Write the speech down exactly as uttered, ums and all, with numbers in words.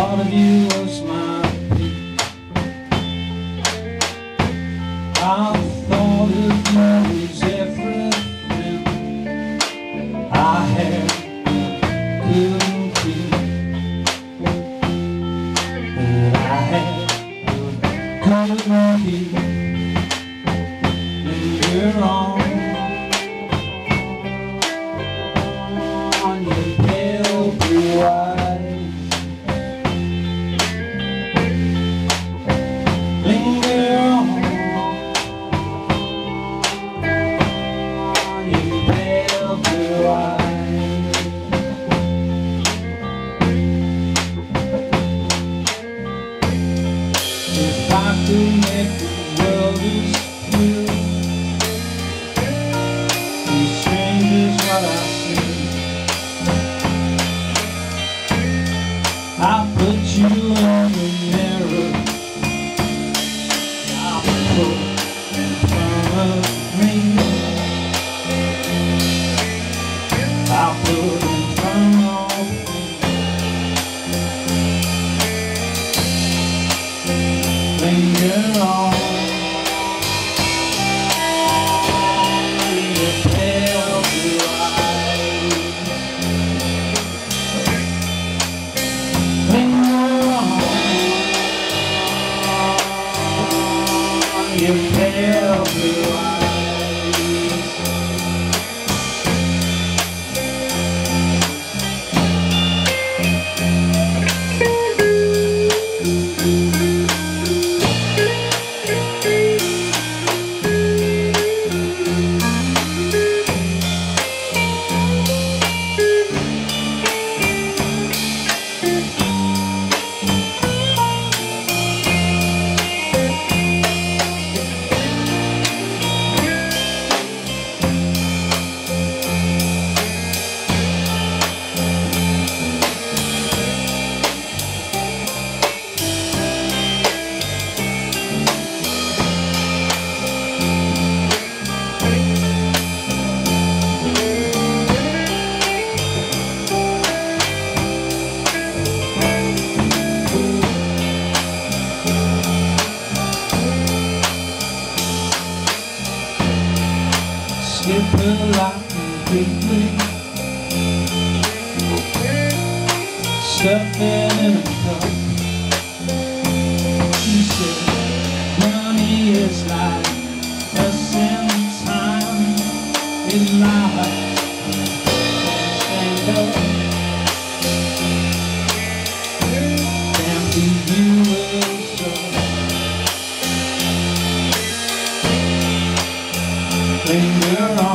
thought of you was my peak. I thought of you was everything I had, couldn't keep, that I had, couldn't keep. Linger on, on your pale blue eyes. Linger on, on your pale blue eyes. If I could make the world disappear, these strangers what I see, I'll put you in the mirror, I'll put in front of me, I'll put in front of me. Linger on, your pale blue eyes. Linger on, your pale blue eyes. Skip her life completely, stuff it in a cup. She said, money is like us in time, it's life, stand up. Damn to you is so. Linger on.